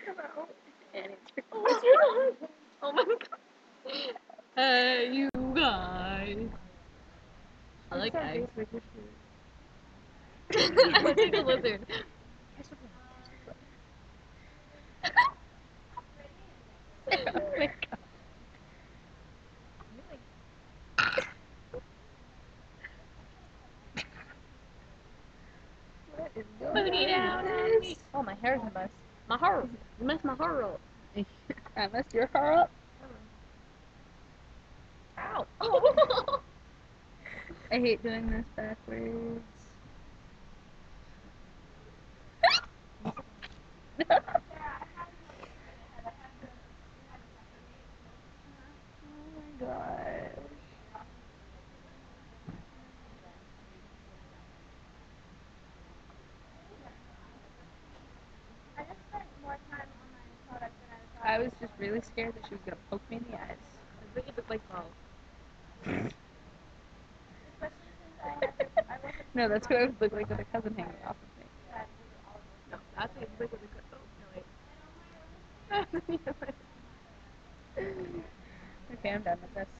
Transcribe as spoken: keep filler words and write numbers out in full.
Hello. And it's What's your Oh my god. Hey, you guys. I like eggs. Look like a lizard. Oh my god. What is going Booty on? down on me. Oh, my hair's a mess. My hair. You messed my hair up. I messed your hair up. Ow. I hate doing this backwards. Oh my gosh. I was just really scared that she was gonna poke me in the eyes. I think it looked like balls. No, that's what I would look like with a cousin hanging off of me. No, that's what it looked like with a Oh, no, wait. Okay, I'm done with this.